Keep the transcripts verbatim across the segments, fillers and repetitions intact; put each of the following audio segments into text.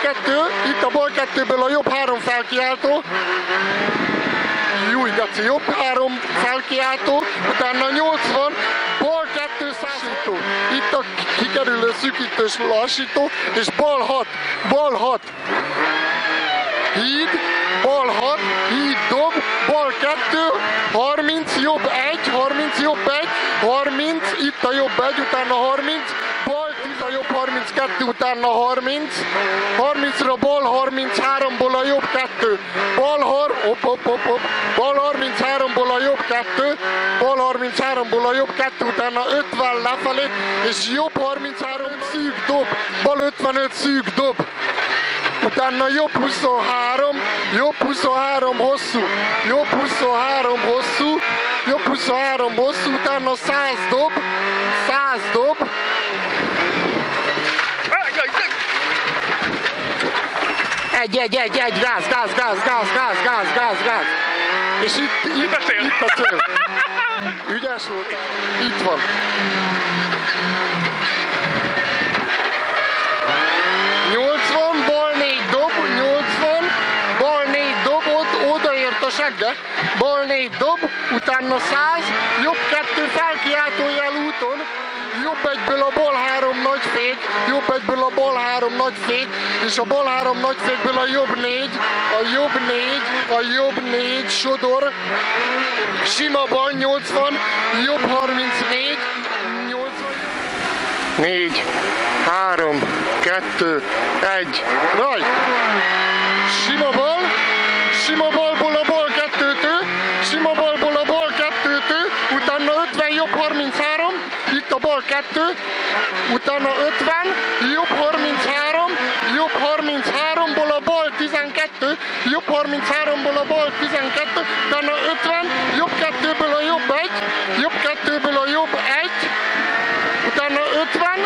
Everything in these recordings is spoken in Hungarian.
kettő, itt a bal kettőből a jobb három felkiáltó. Júj, Gaci, jobb három felkiáltó, utána nyolcvan, bal kettő százító. Itt a kikerülő szűkítős lassító, és bal hat, bal hat. Híd, bal hat, híd dob, bal kettő, harminc, jobb egy, harminc, jobb egy, harminc, itt a jobb egy, utána harminc, bal tíz, a jobb harminckettő, utána harminc, harmincra bal harmincháromból a jobb kettő, bal har, op, op, op, op, bal harmincháromból a jobb kettő, bal harmincháromból a jobb kettő, utána ötven lefelé, és jobb harminchárom szűk dob, bal ötvenöt szűk dob. Utána jobb huszonhárom, jobb huszonhárom hosszú, jobb huszonhárom hosszú, jobb huszonhárom hosszú, utána száz dob, száz dob. Egy, egy, egy, egy, gáz, gáz, gáz, gáz, gáz, gáz, gáz, gáz. És itt, itt, a cél. Itt a cél. Ügyes volt. Itt van. nyolcvan, bal négy dob, nyolcvan, bal négy dob, ott odaért a segge, bal négy dob, utána száz, jobb kettő felkiáltójel úton, jobb egyből a bal három nagy fék, jobb egyből a bal három nagy fék, és a bal három nagy fékből a jobb négy, a jobb négy, a jobb négy sodor, sima bal nyolcvan, jobb harmincnégy, nyolcvan, négy, három, kettő, egy, raj! Sima bal, sima balból a bal kettőtől, sima balból a bal kettőtől, utána ötven, jobb harminchárom, itt a bal kettő, utána ötven, jobb harminchárom, jobb harmincháromból a bal tizenkettő, jobb harmincháromból a bal tizenkettő, utána ötven, jobb kettőből a jobb egy, jobb kettőből a jobb egy, utána ötven,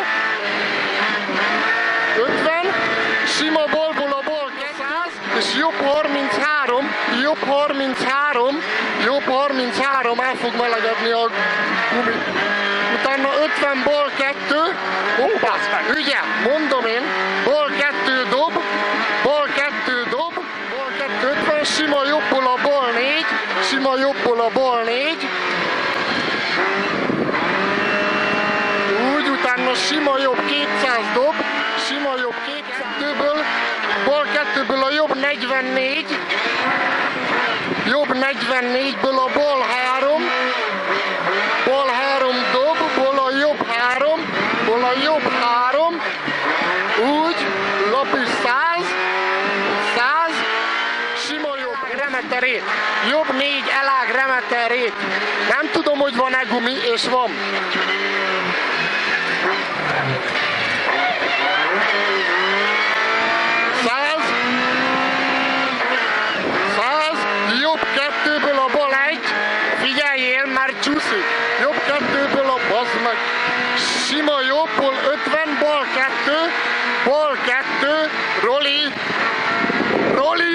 ötven, sima balból a bal száz, és jobb harminchárom, jobb harminchárom, jobb harminchárom, el fog melegedni a gumi. Utána ötven, bal kettő, hoppá, ugye, mondom én, bal kettő dob, bal kettő dob, bal kettő ötven, sima jobbból a bal négy, sima jobbból a bal négy, úgy, utána sima jobb kétszáz dob, sima jobb kétszázből, bal kettőből a jobb negyvennégy, jobb negyvennégyből a bal három, bal három dob, ból a jobb három, ból a jobb három, úgy, lapis száz, száz, sima jobb remeterét, jobb négy elág remeterét. Nem tudom, hogy van-e gumi, és van. száz, száz, jobb kettőből a bal egy, figyeljél, mert csúszik, jobb kettőből a bazd meg, sima jobbból ötven, bal kettő, bal kettő, Roli, Roli,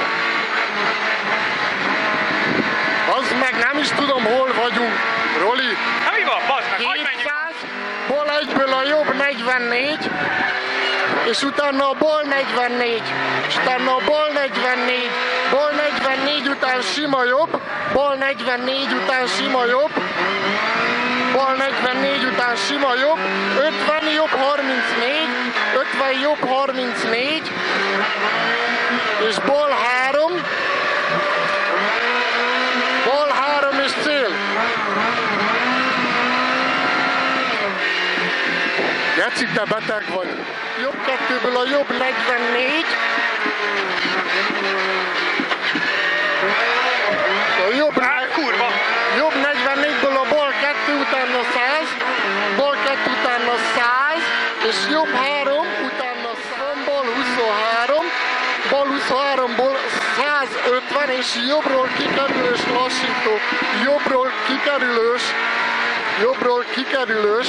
bazd meg, nem is tudom, hol vagyunk, Roli, na mi van, bazd meg, hogy menjünk? kétszáz, bal egyből a jobb negyvennégy, és utána a bal negyvennégy, és utána a bal negyvennégy, bal negyvennégy után sima jobb, bal negyvennégy után sima jobb, bal negyvennégy után sima jobb, ötven, jobb harmincnégy, ötven, jobb harmincnégy, és bal három, bal három és cél. Geci, te beteg vagy. Jobb kettőből a jobb negyvennégy. A jobb, Á, kurva! jobb negyvennégyből a bal kettő utána száz, bal kettő utána száz, és jobb három utána száz, bal huszonhárom, bal huszonháromból százötven, és jobbról kikerülős lassító, jobbról kikerülős, jobbról kikerülős.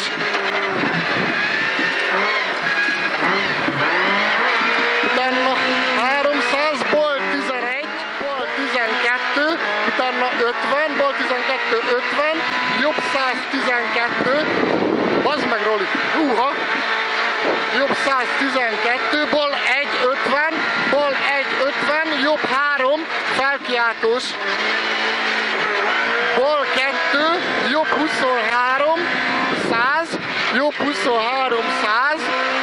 Utána háromszáz, bal tizenegy, bal tizenkettő, utána ötven, bal tizenkettő, ötven, jobb száztizenkettő, bazd meg Roli, húha, jobb száztizenkettő, bal egy ötven, bal egy ötven, jobb három, felkiáltós. Bal kettő, jobb huszonhárom, száz, jobb huszonhárom, száz.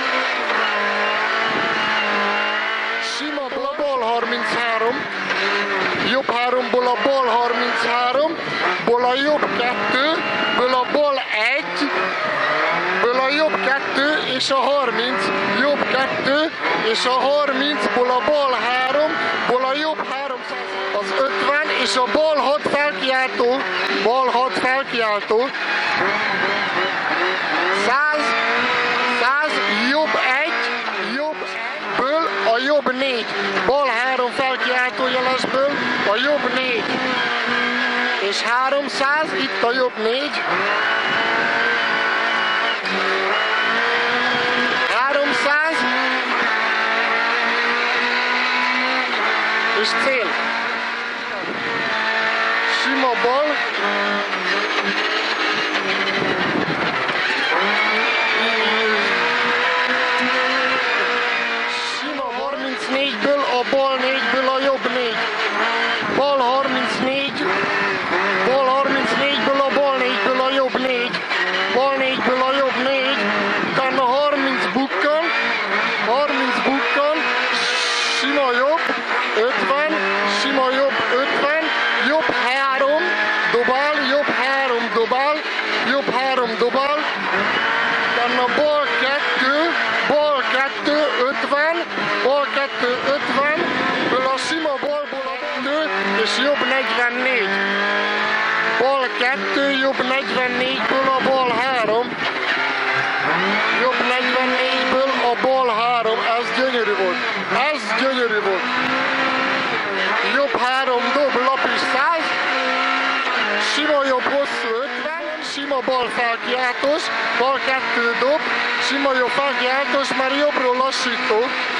Sima bal harminchárom, jobb háromból a bal harminchárom, ból a jobb kettő, ből a bal egy, ből a jobb kettő és a harminc, jobb kettő és a harmincból a bal három, ból a jobb három, az ötven és a bal hat felkiáltó, bal hat felkiáltó, száz, száz, jobb egy, jobb egyből a jobb négy, bal három felkiáltó jelesből a jobb négy, és háromszáz, itt a jobb négy, háromszáz, és cél. Sima bal, sima harmincnégyből a bal négyből a jobb négy, bal harmincnégy, bal harmincnégyből a bal négyből a jobb négy, bal négyből a jobb négy, utána harminc bukkan, harminc bukkan, sima jobb, ötven, sima jobb, ötven, jobb három, dobál, jobb három, dobál, jobb három, dobál, utána bal kettő, bal kettő, ötven, bal kettő, ötven, ből a sima balból a kettő, és jobb negyvennégy. Bal kettő, jobb negyvennégyből a bal három, jobb negyvennégyből a bal három, ez gyönyörű volt, ez gyönyörű volt. Jobb három dob, lap is száz, sima jobb hosszú ötven, sima bal felkiáltós, bal kettő dob, sima jobb felkiáltós, már jobbról lassító.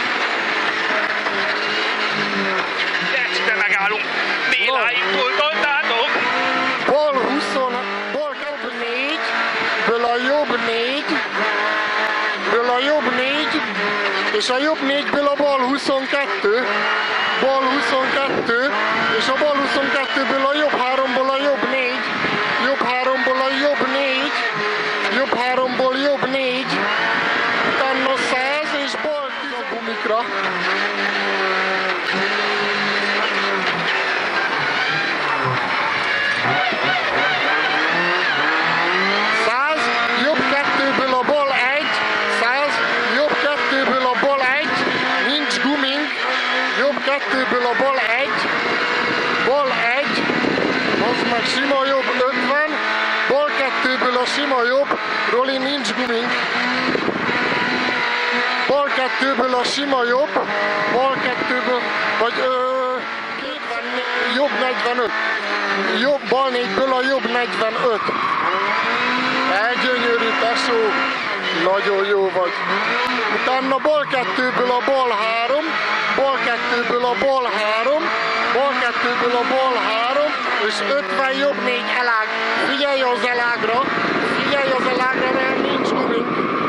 Este megállunk. Béláig túltoltátok. Bal húsz, bal kettő négy, ből a jobb négy, ből a jobb négy, és a jobb négyből a bal huszonkettő, bal huszonkettő, és a bal huszonkettőből a jobb háromból a jobb négy, jobb háromból a jobb négy, jobb háromból jobb négy, utána száz, és bal tíz a gumikra. száz, jobb kettőből a bal egy, száz, jobb kettőből a bal egy, nincs gumink, jobb kettőből a bal egy, bal egy, az meg sima jobb ötven, bal kettőből a sima jobb, Roli nincs gumink, bal kettőből a sima jobb, bal kettőből, vagy ö, jobb negyvenöt, jobb bal négyből a jobb negyvenöt. Elgyönyörű, tesó, nagyon jó vagy. Utána bal kettőből a bal három, bal kettőből a bal három, bal kettőből a bal három, és ötven jobb négy elág. Figyelj az elágra, figyelj az elágra, mert nincs gumink.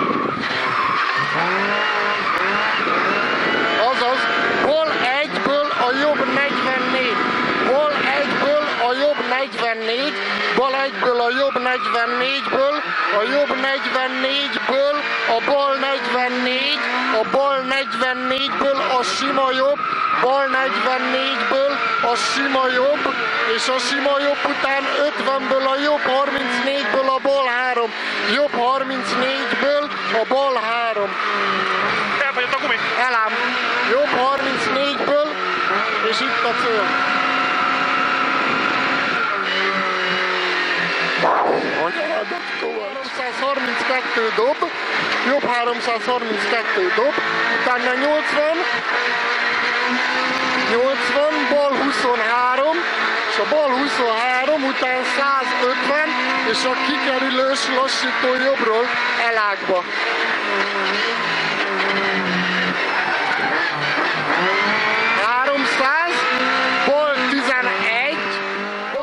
Azaz, bal egyből a jobb negyvennégy, bal egyből a jobb negyvennégy, bal egyből a jobb negyvennégyből, a jobb negyvennégyből a bal negyvennégy, a bal negyvennégyből a sima jobb, bal negyvennégyből a sima jobb, és a sima jobb után ötvenből a jobb harmincnégyből a bal három, jobb harmincnégyből a bal három. Elfogyott a gumi. Elám, jobb harmincnégyből, és itt a cél. háromszázharminckettő dob, jobb háromszázharminckettő dob, utána nyolcvan, nyolcvan, bal huszonhárom, és a bal huszonhárom után százötven, és a kikerülős lassító jobbról elágba. háromszáz, bal tizenegy,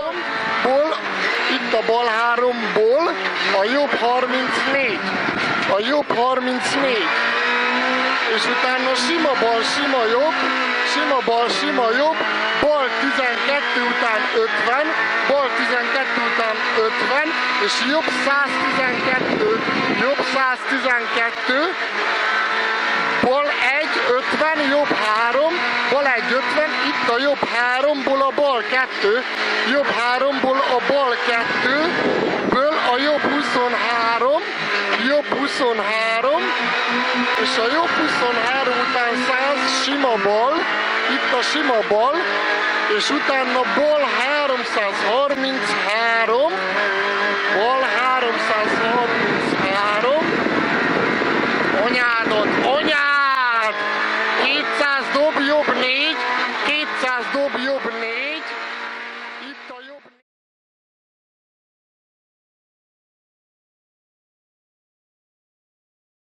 ból, itt a bal háromból a jobb harmincnégy. a jobb harmincnégy. És utána sima bal, sima jobb, sima bal, sima jobb, bal tizenkettő után ötven, bal tizenkettő után ötven, és jobb száztizenkettő, jobb száztizenkettő, bal egy, ötven, jobb három, bal egy, ötven, itt a jobb háromból a bal kettő, jobb háromból a bal kettő, ből a jobb huszonhárom, jobb huszonhárom, és a jobb huszonhárom után száz, sima bal, itt a sima bal, és utána bal háromszázharminchárom, bal háromszázharminchárom, anyádot, anyád! kétszáz dob jobb négy, kétszáz dob jobb négy,